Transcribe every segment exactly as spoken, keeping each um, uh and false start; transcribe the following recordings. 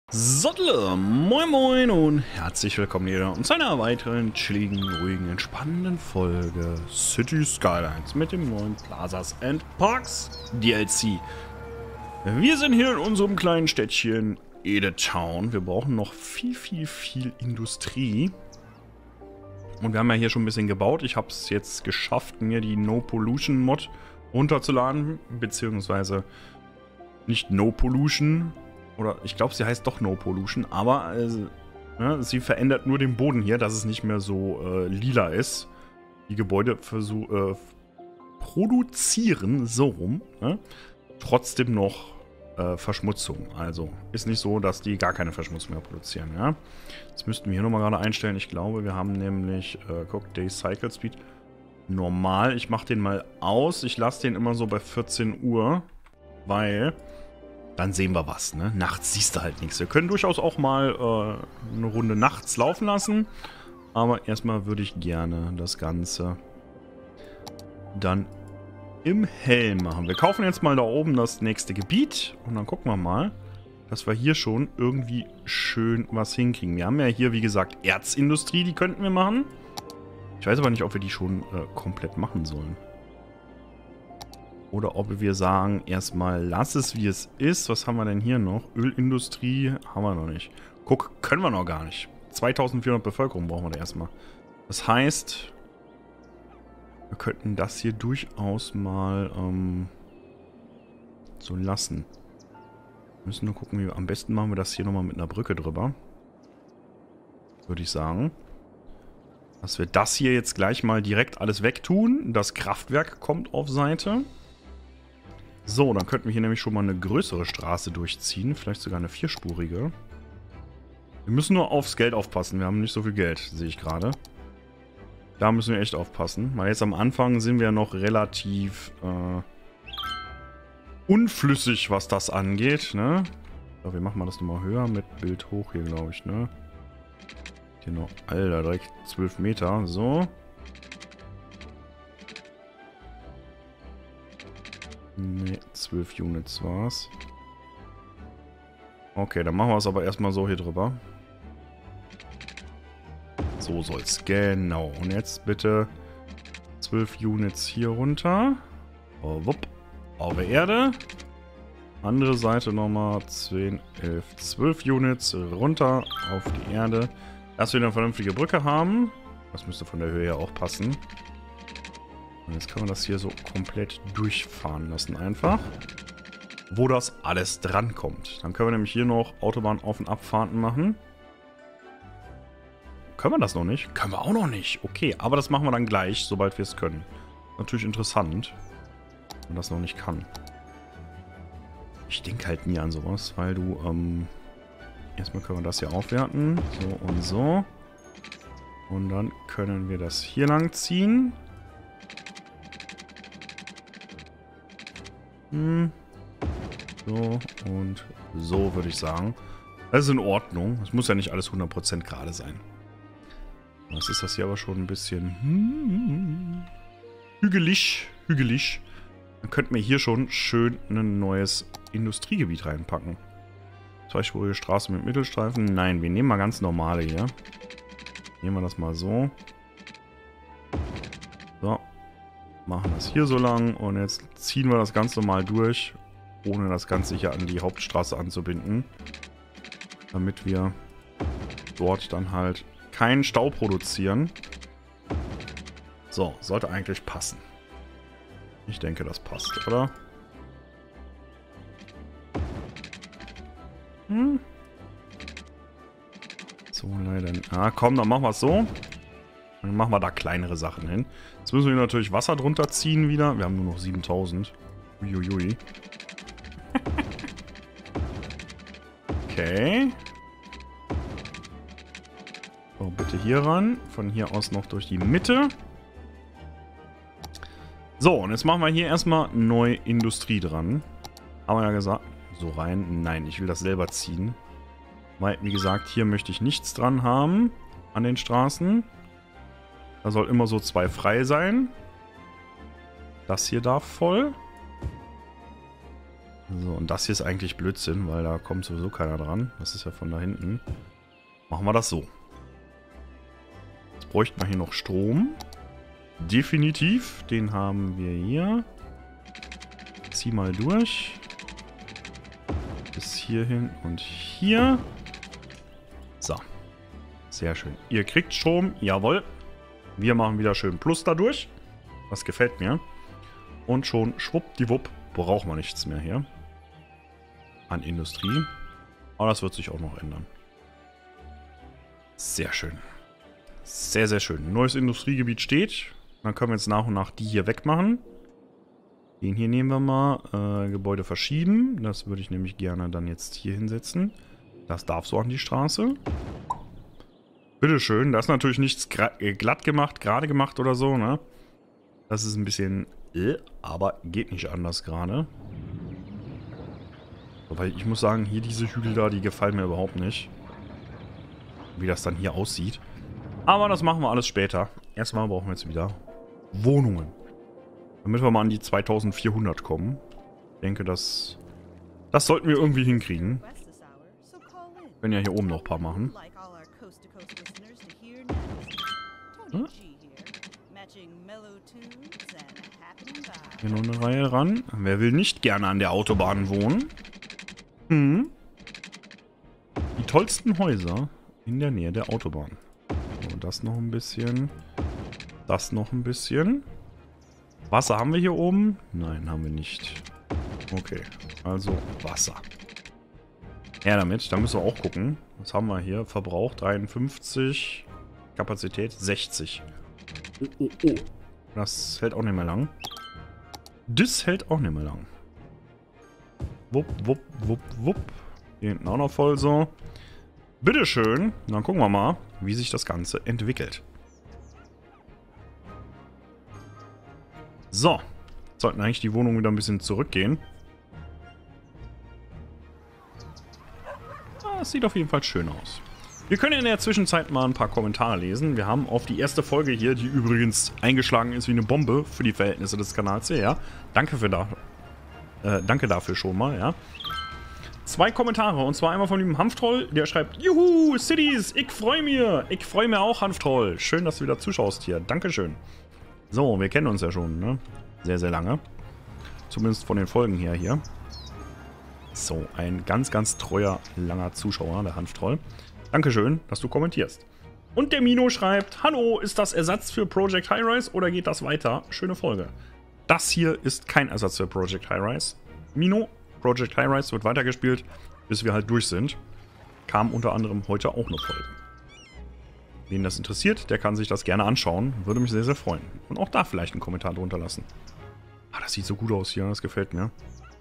Sottle, moin moin und herzlich willkommen hier zu einer weiteren chilligen, ruhigen, entspannenden Folge City Skylines mit dem neuen Plazas and Parks D L C. Wir sind hier in unserem kleinen Städtchen Edetown. Wir brauchen noch viel, viel, viel Industrie. Und wir haben ja hier schon ein bisschen gebaut. Ich habe es jetzt geschafft, mir die No Pollution Mod runterzuladen, beziehungsweise nicht No Pollution. Oder ich glaube, sie heißt doch No Pollution, aber äh, ne, sie verändert nur den Boden hier, dass es nicht mehr so äh, lila ist. Die Gebäude äh, produzieren so rum, ne, trotzdem noch äh, Verschmutzung. Also ist nicht so, dass die gar keine Verschmutzung mehr produzieren. Ja? Das müssten wir hier nochmal gerade einstellen. Ich glaube, wir haben nämlich, äh, guck, Day Cycle Speed normal. Ich mache den mal aus. Ich lasse den immer so bei vierzehn Uhr, weil dann sehen wir was, ne? Nachts siehst du halt nichts. Wir können durchaus auch mal äh, eine Runde nachts laufen lassen. Aber erstmal würde ich gerne das Ganze dann im Hellen machen. Wir kaufen jetzt mal da oben das nächste Gebiet. Und dann gucken wir mal, dass wir hier schon irgendwie schön was hinkriegen. Wir haben ja hier, wie gesagt, Erzindustrie, die könnten wir machen. Ich weiß aber nicht, ob wir die schon äh, komplett machen sollen. Oder ob wir sagen, erstmal lass es wie es ist. Was haben wir denn hier noch? Ölindustrie haben wir noch nicht. Guck, können wir noch gar nicht. zweitausendvierhundert Bevölkerung brauchen wir da erstmal. Das heißt, wir könnten das hier durchaus mal ähm, so lassen. Wir müssen nur gucken, wie wir am besten machen wir das hier nochmal mit einer Brücke drüber. Würde ich sagen. Dass wir das hier jetzt gleich mal direkt alles wegtun. Das Kraftwerk kommt auf Seite. So, dann könnten wir hier nämlich schon mal eine größere Straße durchziehen. Vielleicht sogar eine vierspurige. Wir müssen nur aufs Geld aufpassen. Wir haben nicht so viel Geld, sehe ich gerade. Da müssen wir echt aufpassen. Weil jetzt am Anfang sind wir noch relativ äh, unflüssig, was das angeht. Ne? So, wir machen mal das nochmal höher mit Bild hoch hier, glaube ich. Ne? Hier noch, Alter, direkt zwölf Meter. So. Ne, zwölf Units war's. Okay, dann machen wir es aber erstmal so hier drüber. So soll's. Genau. Und jetzt bitte zwölf Units hier runter. Oh, wupp. Auf der Erde. Andere Seite nochmal zehn, elf, zwölf Units runter auf die Erde. Dass wir eine vernünftige Brücke haben. Das müsste von der Höhe her auch passen. Und jetzt kann man das hier so komplett durchfahren lassen einfach. Wo das alles drankommt. Dann können wir nämlich hier noch Autobahn-Auf- und Abfahrten machen. Können wir das noch nicht? Können wir auch noch nicht. Okay, aber das machen wir dann gleich, sobald wir es können. Natürlich interessant, wenn man das noch nicht kann. Ich denke halt nie an sowas, weil du, ähm... erstmal können wir das hier aufwerten. So und so. Und dann können wir das hier lang ziehen. Hm. So und so würde ich sagen. Das ist in Ordnung. Es muss ja nicht alles hundert Prozent gerade sein. Was ist das hier aber schon ein bisschen hm, hügelig, hügelig. Dann könnten wir hier schon schön ein neues Industriegebiet reinpacken. Zweispurige Straße mit Mittelstreifen. Nein, wir nehmen mal ganz normale hier. Nehmen wir das mal so. So. Machen das hier so lang und jetzt ziehen wir das Ganze mal durch, ohne das Ganze hier an die Hauptstraße anzubinden. Damit wir dort dann halt keinen Stau produzieren. So, sollte eigentlich passen. Ich denke, das passt, oder? Hm. So, leider. Ah, komm, dann machen wir es so. Dann machen wir da kleinere Sachen hin. Jetzt müssen wir natürlich Wasser drunter ziehen wieder. Wir haben nur noch siebentausend. Uiuiui. Okay. So, bitte hier ran. Von hier aus noch durch die Mitte. So, und jetzt machen wir hier erstmal neue Industrie dran. Haben wir ja gesagt. So rein. Nein, ich will das selber ziehen. Weil, wie gesagt, hier möchte ich nichts dran haben. An den Straßen. Da soll immer so zwei frei sein. Das hier darf voll. So, und das hier ist eigentlich Blödsinn, weil da kommt sowieso keiner dran. Das ist ja von da hinten. Machen wir das so. Jetzt bräuchten wir hier noch Strom. Definitiv. Den haben wir hier. Zieh mal durch. Bis hierhin und hier. So. Sehr schön. Ihr kriegt Strom. Jawohl. Wir machen wieder schön Plus dadurch. Das gefällt mir. Und schon schwuppdiwupp brauchen wir nichts mehr hier. An Industrie. Aber das wird sich auch noch ändern. Sehr schön. Sehr, sehr schön. Neues Industriegebiet steht. Dann können wir jetzt nach und nach die hier wegmachen. Den hier nehmen wir mal. Äh, Gebäude verschieben. Das würde ich nämlich gerne dann jetzt hier hinsetzen. Das darf so an die Straße. Bitteschön. Das ist natürlich nichts glatt gemacht, gerade gemacht oder so, ne? Das ist ein bisschen... Äh, aber geht nicht anders gerade. Weil ich muss sagen, hier diese Hügel da, die gefallen mir überhaupt nicht. Wie das dann hier aussieht. Aber das machen wir alles später. Erstmal brauchen wir jetzt wieder Wohnungen. Damit wir mal an die zweitausendvierhundert kommen. Ich denke, das, das sollten wir irgendwie hinkriegen. Wir können ja hier oben noch ein paar machen. Hm? Hier noch eine Reihe ran. Wer will nicht gerne an der Autobahn wohnen? Hm. Die tollsten Häuser in der Nähe der Autobahn. So, das noch ein bisschen. Das noch ein bisschen. Wasser haben wir hier oben? Nein, haben wir nicht. Okay, also Wasser. Ja, damit. Da müssen wir auch gucken. Was haben wir hier? Verbrauch dreiundfünfzig. Kapazität sechzig. Oh, oh, oh. Das hält auch nicht mehr lang. Das hält auch nicht mehr lang. Wupp, wupp, wupp, wupp. Hier hinten auch noch voll so. Bitteschön. Dann gucken wir mal, wie sich das Ganze entwickelt. So. Jetzt sollten eigentlich die Wohnungen wieder ein bisschen zurückgehen. Das sieht auf jeden Fall schön aus. Wir können in der Zwischenzeit mal ein paar Kommentare lesen. Wir haben auf die erste Folge hier, die übrigens eingeschlagen ist wie eine Bombe für die Verhältnisse des Kanals hier, ja. Danke für da. Äh, danke dafür schon mal, ja. Zwei Kommentare, und zwar einmal von dem Hanftroll, der schreibt: Juhu, Cities, ich freue mich. Ich freue mich auch, Hanftroll. Schön, dass du wieder zuschaust hier. Dankeschön. So, wir kennen uns ja schon, ne? Sehr, sehr lange. Zumindest von den Folgen her hier. So, ein ganz, ganz treuer, langer Zuschauer, der Hanftroll. Dankeschön, dass du kommentierst. Und der Mino schreibt: Hallo, ist das Ersatz für Project High-Rise oder geht das weiter? Schöne Folge. Das hier ist kein Ersatz für Project High-Rise. Mino, Project High-Rise wird weitergespielt, bis wir halt durch sind. Kam unter anderem heute auch eine Folge. Wen das interessiert, der kann sich das gerne anschauen. Würde mich sehr, sehr freuen. Und auch da vielleicht einen Kommentar drunter lassen. Ah, das sieht so gut aus hier, das gefällt mir.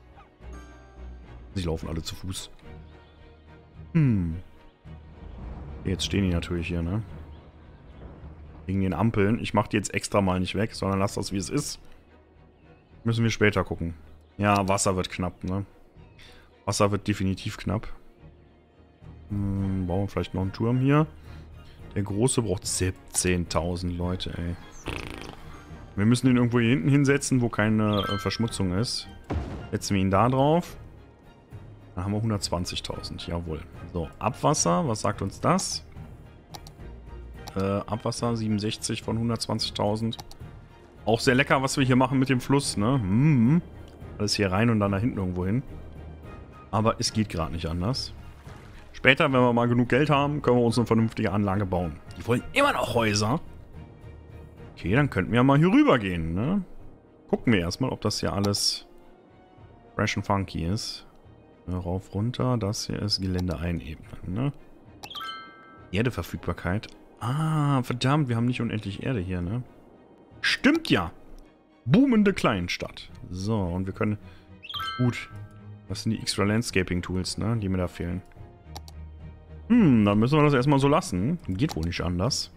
Sie laufen alle zu Fuß. Hm. Jetzt stehen die natürlich hier, ne? Wegen den Ampeln. Ich mache die jetzt extra mal nicht weg, sondern lass das, wie es ist. Müssen wir später gucken. Ja, Wasser wird knapp, ne? Wasser wird definitiv knapp. Hm, bauen wir vielleicht noch einen Turm hier. Der Große braucht siebzehntausend Leute, ey. Wir müssen ihn irgendwo hier hinten hinsetzen, wo keine äh, Verschmutzung ist. Setzen wir ihn da drauf. Dann haben wir hundertzwanzigtausend, jawohl. So, Abwasser, was sagt uns das? Äh, Abwasser, siebenundsechzig von hundertzwanzigtausend. Auch sehr lecker, was wir hier machen mit dem Fluss, ne? Mm. Alles hier rein und dann da hinten irgendwo hin. Aber es geht gerade nicht anders. Später, wenn wir mal genug Geld haben, können wir uns eine vernünftige Anlage bauen. Die wollen immer noch Häuser. Okay, dann könnten wir ja mal hier rüber gehen, ne? Gucken wir erstmal, ob das hier alles fresh and funky ist. Rauf, runter. Das hier ist Gelände einebnen, ne? Erdeverfügbarkeit. Ah, verdammt, wir haben nicht unendlich Erde hier, ne? Stimmt ja! Boomende Kleinstadt. So, und wir können... Gut. Das sind die Extra Landscaping Tools, ne? Die mir da fehlen. Hm, dann müssen wir das erstmal so lassen. Geht wohl nicht anders.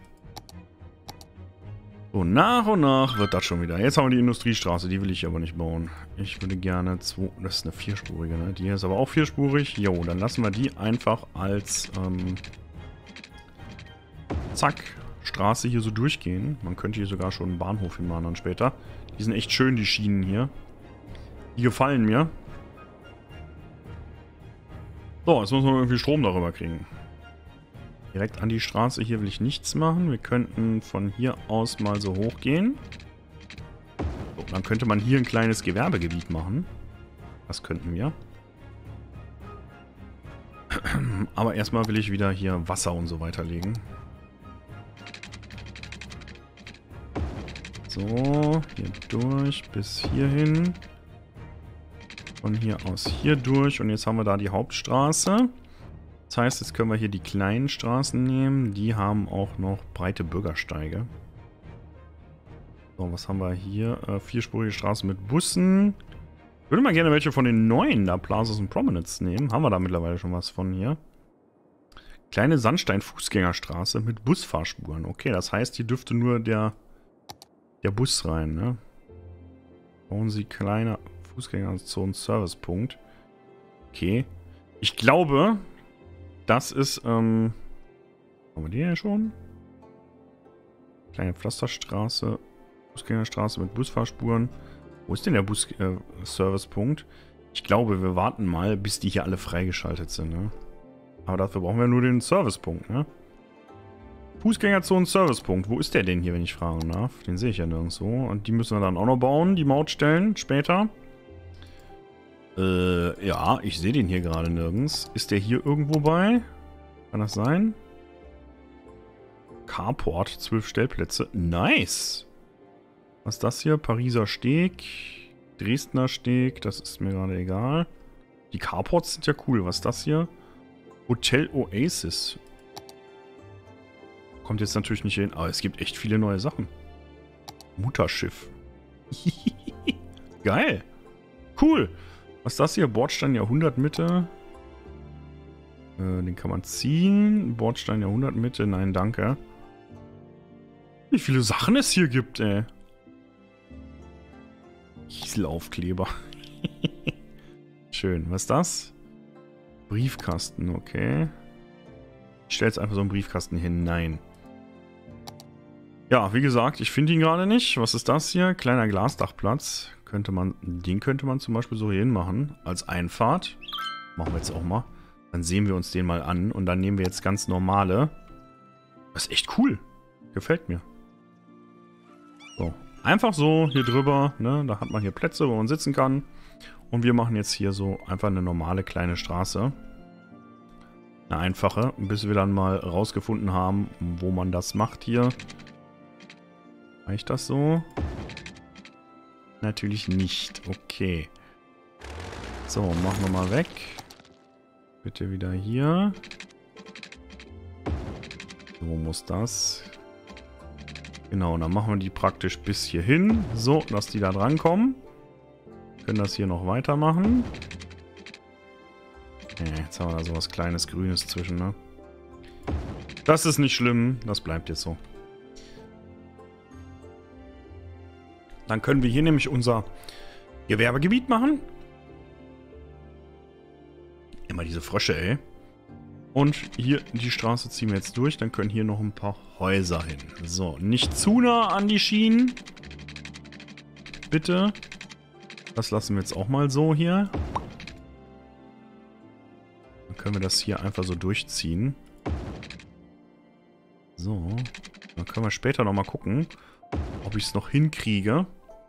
So, nach und nach wird das schon wieder. Jetzt haben wir die Industriestraße, die will ich aber nicht bauen. Ich würde gerne zwei... Das ist eine vierspurige, ne? Die hier ist aber auch vierspurig. Jo, dann lassen wir die einfach als... Ähm, zack, Straße hier so durchgehen. Man könnte hier sogar schon einen Bahnhof hinmachen dann später. Die sind echt schön, die Schienen hier. Die gefallen mir. So, jetzt müssen wir irgendwie Strom darüber kriegen. Direkt an die Straße hier will ich nichts machen. Wir könnten von hier aus mal so hochgehen. So, dann könnte man hier ein kleines Gewerbegebiet machen. Das könnten wir. Aber erstmal will ich wieder hier Wasser und so weiter legen. So, hier durch bis hierhin. Von hier aus hier durch. Und jetzt haben wir da die Hauptstraße. Das heißt, jetzt können wir hier die kleinen Straßen nehmen. Die haben auch noch breite Bürgersteige. So, was haben wir hier? Äh, vierspurige Straße mit Bussen. Ich würde mal gerne welche von den neuen da, Plazas und Promenades nehmen. Haben wir da mittlerweile schon was von hier. Kleine Sandstein-Fußgängerstraße mit Busfahrspuren. Okay, das heißt, hier dürfte nur der, der Bus rein, ne? Bauen Sie kleine Fußgängerzonen-Servicepunkt. Okay. Ich glaube, das ist, ähm... haben wir die denn schon? Kleine Pflasterstraße. Fußgängerstraße mit Busfahrspuren. Wo ist denn der Bus-Servicepunkt? Äh, ich glaube, wir warten mal, bis die hier alle freigeschaltet sind, ne? Aber dafür brauchen wir nur den Servicepunkt, ne? Fußgängerzonen-Servicepunkt. Wo ist der denn hier, wenn ich fragen darf? Den sehe ich ja nirgendwo. Und die müssen wir dann auch noch bauen, die Mautstellen, später. Äh, ja, ich sehe den hier gerade nirgends. Ist der hier irgendwo bei? Kann das sein? Carport, zwölf Stellplätze. Nice! Was ist das hier? Pariser Steg, Dresdner Steg, das ist mir gerade egal. Die Carports sind ja cool. Was ist das hier? Hotel Oasis. Kommt jetzt natürlich nicht hin, aber es gibt echt viele neue Sachen. Mutterschiff. Geil. Cool. Was ist das hier? Bordstein Jahrhundertmitte. Äh, den kann man ziehen. Bordstein Jahrhundertmitte. Nein, danke. Wie viele Sachen es hier gibt, ey. Kieselaufkleber. Schön. Was ist das? Briefkasten, okay. Ich stelle jetzt einfach so einen Briefkasten hinein. Ja, wie gesagt, ich finde ihn gerade nicht. Was ist das hier? Kleiner Glasdachplatz. Könnte man, den könnte man zum Beispiel so hier hin machen. Als Einfahrt. Machen wir jetzt auch mal. Dann sehen wir uns den mal an. Und dann nehmen wir jetzt ganz normale. Das ist echt cool. Gefällt mir. So. Einfach so hier drüber. Ne? Da hat man hier Plätze, wo man sitzen kann. Und wir machen jetzt hier so einfach eine normale kleine Straße. Eine einfache. Bis wir dann mal rausgefunden haben, wo man das macht hier. Reicht das so? Natürlich nicht. Okay. So, machen wir mal weg. Bitte wieder hier. So muss das. Genau, dann machen wir die praktisch bis hier hin. So, dass die da dran kommen. Können das hier noch weitermachen. Ja, jetzt haben wir da so was kleines Grünes zwischen, ne? Das ist nicht schlimm. Das bleibt jetzt so. Dann können wir hier nämlich unser Gewerbegebiet machen. Immer diese Frösche, ey. Und hier die Straße ziehen wir jetzt durch. Dann können hier noch ein paar Häuser hin. So, nicht zu nah an die Schienen. Bitte. Das lassen wir jetzt auch mal so hier. Dann können wir das hier einfach so durchziehen. So. Dann können wir später nochmal gucken, ob ich es noch hinkriege.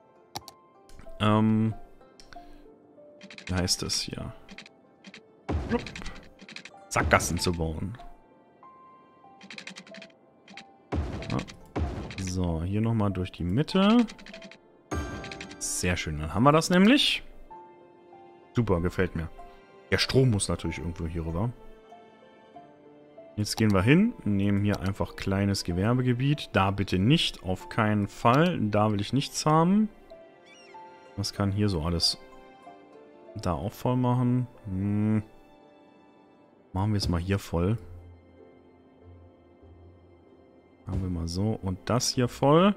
Ähm. Wie heißt das hier? Plupp. Sackgassen zu bauen. Ja. So, hier nochmal durch die Mitte. Sehr schön, dann haben wir das nämlich. Super, gefällt mir. Der Strom muss natürlich irgendwo hier rüber. Jetzt gehen wir hin, nehmen hier einfach kleines Gewerbegebiet. Da bitte nicht, auf keinen Fall. Da will ich nichts haben. Was kann hier so alles da auch voll machen? Hm. Machen wir es mal hier voll. Machen wir mal so. Und das hier voll.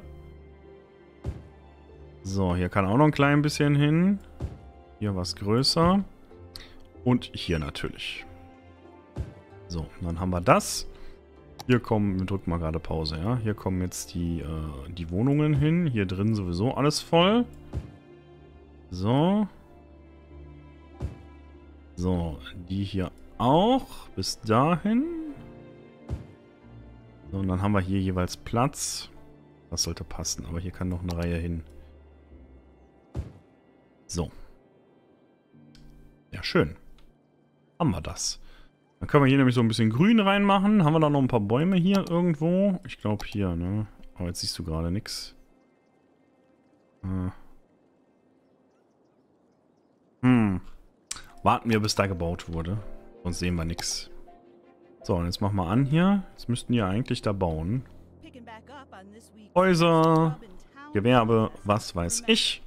So, hier kann auch noch ein klein bisschen hin. Hier was größer. Und hier natürlich. So, dann haben wir das. Hier kommen, wir drücken mal gerade Pause, ja. Hier kommen jetzt die, äh, die Wohnungen hin. Hier drin sowieso alles voll. So. So, die hier auch. Bis dahin. So, und dann haben wir hier jeweils Platz. Das sollte passen, aber hier kann noch eine Reihe hin. So. Ja, schön. Haben wir das. Dann können wir hier nämlich so ein bisschen Grün reinmachen. Haben wir da noch ein paar Bäume hier irgendwo? Ich glaube hier, ne? Aber jetzt siehst du gerade nichts. Hm. Warten wir, bis da gebaut wurde. Sonst sehen wir nichts. So, und jetzt machen wir an hier. Jetzt müssten die ja eigentlich da bauen. Häuser, Gewerbe, was weiß ich.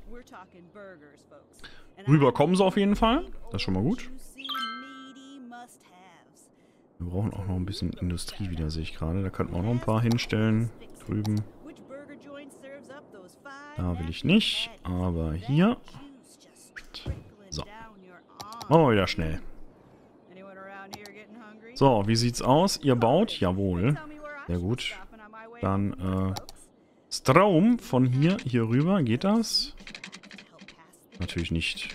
Rüber kommen sie auf jeden Fall. Das ist schon mal gut. Wir brauchen auch noch ein bisschen Industrie wieder, sehe ich gerade. Da könnten wir auch noch ein paar hinstellen. Drüben. Da will ich nicht. Aber hier. So. Machen wir wieder schnell. So, wie sieht's aus? Ihr baut? Jawohl. Sehr gut. Dann, äh, Strom von hier, hier rüber. Geht das? Natürlich nicht.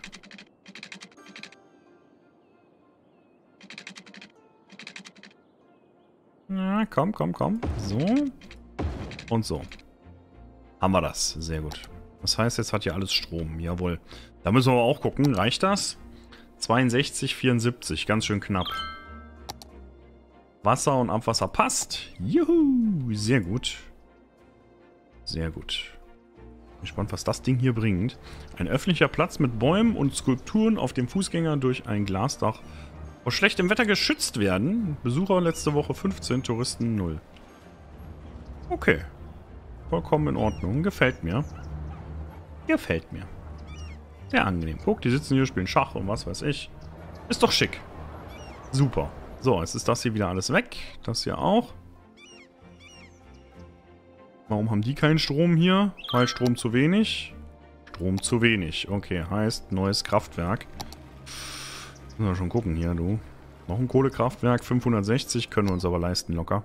Na, komm, komm, komm. So. Und so. Haben wir das. Sehr gut. Das heißt, jetzt hat hier alles Strom. Jawohl. Da müssen wir aber auch gucken. Reicht das? zweiundsechzig, vierundsiebzig. Ganz schön knapp. Wasser und Abwasser passt. Juhu. Sehr gut. Sehr gut. Bin gespannt, was das Ding hier bringt. Ein öffentlicher Platz mit Bäumen und Skulpturen, auf dem Fußgänger durch ein Glasdach vor schlechtem Wetter geschützt werden. Besucher letzte Woche fünfzehn, Touristen null. Okay. Vollkommen in Ordnung. Gefällt mir. Gefällt mir. Sehr angenehm. Guck, die sitzen hier, spielen Schach und was weiß ich. Ist doch schick. Super. So, jetzt ist das hier wieder alles weg. Das hier auch. Warum haben die keinen Strom hier? Weil Strom zu wenig. Strom zu wenig. Okay, heißt neues Kraftwerk. Müssen wir schon gucken hier, du. Noch ein Kohlekraftwerk, fünfhundertsechzig, können wir uns aber leisten locker.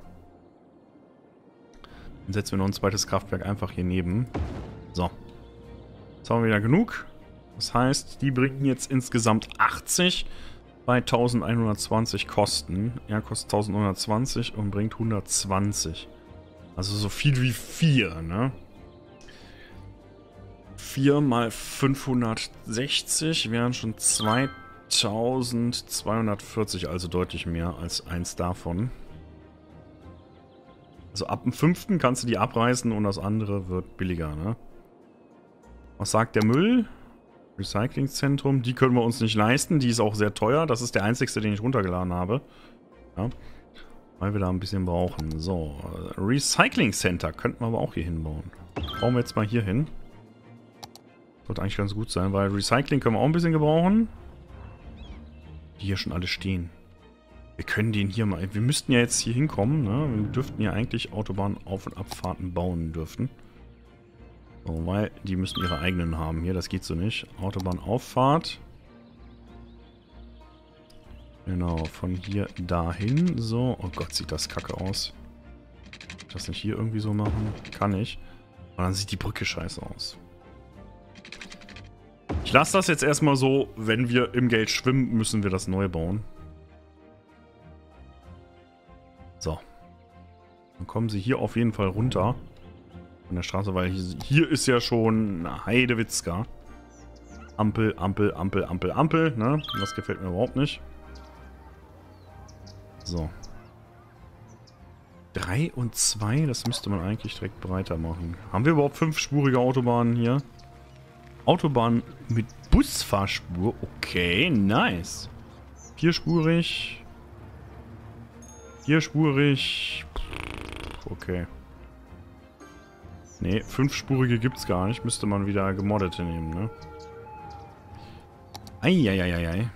Dann setzen wir noch ein zweites Kraftwerk einfach hier neben. So. Jetzt haben wir wieder genug. Das heißt, die bringen jetzt insgesamt achtzig bei eintausendeinhundertzwanzig Kosten. Er kostet eintausendneunhundertzwanzig und bringt hundertzwanzig. Also so viel wie vier, ne? vier mal fünfhundertsechzig wären schon zweitausendzweihundertvierzig, also deutlich mehr als eins davon. Also ab dem fünften kannst du die abreißen und das andere wird billiger, ne? Was sagt der Müll? Recyclingzentrum, die können wir uns nicht leisten, die ist auch sehr teuer. Das ist der einzigste, den ich runtergeladen habe. Ja. Weil wir da ein bisschen brauchen. So, Recycling Center könnten wir aber auch hier hinbauen. Bauen wir jetzt mal hier hin. Sollte eigentlich ganz gut sein, weil Recycling können wir auch ein bisschen gebrauchen. Die hier schon alle stehen. Wir können den hier mal... Wir müssten ja jetzt hier hinkommen, ne? Wir dürften ja eigentlich Autobahn-Auf- und Abfahrten bauen dürfen. So, weil die müssen ihre eigenen haben hier. Das geht so nicht. Autobahnauffahrt. Genau, von hier dahin. So, oh Gott, sieht das kacke aus. Kann ich das nicht hier irgendwie so machen? Kann ich. Und dann sieht die Brücke scheiße aus. Ich lasse das jetzt erstmal so, wenn wir im Geld schwimmen, müssen wir das neu bauen. So. Dann kommen sie hier auf jeden Fall runter. Von der Straße, weil hier, hier ist ja schon Heidewitzka. Ampel, Ampel, Ampel, Ampel, Ampel, ne? Das gefällt mir überhaupt nicht. So. drei und zwei, das müsste man eigentlich direkt breiter machen. Haben wir überhaupt fünfspurige Autobahnen hier? Autobahn mit Busfahrspur? Okay, nice. Vierspurig. Vierspurig. Okay. Ne, fünfspurige gibt's gar nicht. Müsste man wieder gemoddete nehmen, ne? Eieieiei.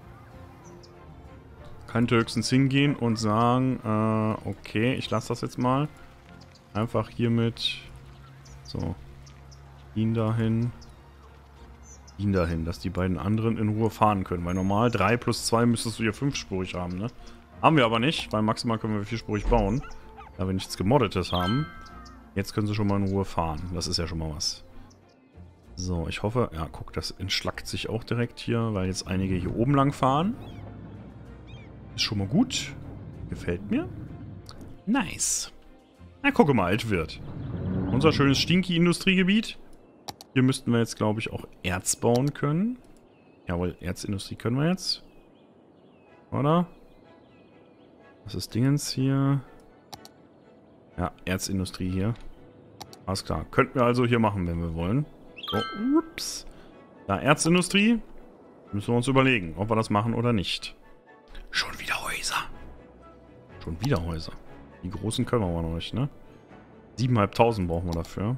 Könnte höchstens hingehen und sagen, äh, okay, ich lasse das jetzt mal. Einfach hiermit. So. Ihn dahin. Ihn dahin, dass die beiden anderen in Ruhe fahren können. Weil normal drei plus zwei müsstest du hier fünfspurig haben, ne? Haben wir aber nicht, weil maximal können wir vierspurig bauen. Da wir nichts Gemoddetes haben. Jetzt können sie schon mal in Ruhe fahren. Das ist ja schon mal was. So, ich hoffe... Ja, guck, das entschlackt sich auch direkt hier, weil jetzt einige hier oben lang fahren. Ist schon mal gut. Gefällt mir. Nice. Na, gucke mal, alt wird. Unser schönes Stinky-Industriegebiet. Hier müssten wir jetzt, glaube ich, auch Erz bauen können. Jawohl, Erzindustrie können wir jetzt. Oder? Was ist Dingens hier? Ja, Erzindustrie hier. Alles klar. Könnten wir also hier machen, wenn wir wollen. So, ups. Da, Erzindustrie. Müssen wir uns überlegen, ob wir das machen oder nicht. Schon wieder Häuser. Schon wieder Häuser. Die großen können wir aber noch nicht, ne? siebentausendfünfhundert brauchen wir dafür.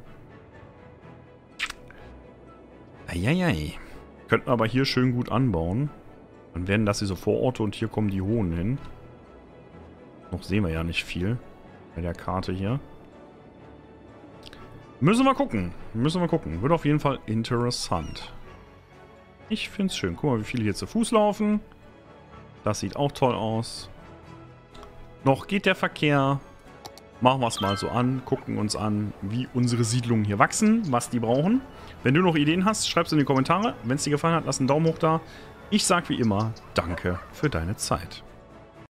Eieiei. Könnten wir aber hier schön gut anbauen. Dann werden das hier so Vororte und hier kommen die Hohen hin. Noch sehen wir ja nicht viel bei der Karte hier. Müssen wir gucken. Müssen wir gucken. Wird auf jeden Fall interessant. Ich finde es schön. Guck mal, wie viele hier zu Fuß laufen. Das sieht auch toll aus. Noch geht der Verkehr. Machen wir es mal so an. Gucken uns an, wie unsere Siedlungen hier wachsen. Was die brauchen. Wenn du noch Ideen hast, schreib es in die Kommentare. Wenn es dir gefallen hat, lass einen Daumen hoch da. Ich sage wie immer, danke für deine Zeit.